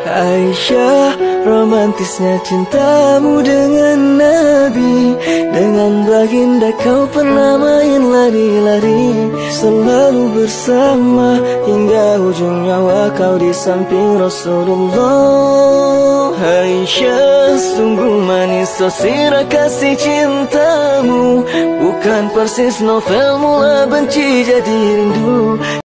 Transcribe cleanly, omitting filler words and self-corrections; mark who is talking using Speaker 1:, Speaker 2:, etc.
Speaker 1: Aisyah, romantisnya cintamu dengan Nabi. Dengan baginda kau pernah main lari-lari, selalu bersama hingga ujung nyawa kau di samping Rasulullah. Aisyah, sungguh manis sirah kasih cintamu, bukan persis novel mula benci jadi rindu.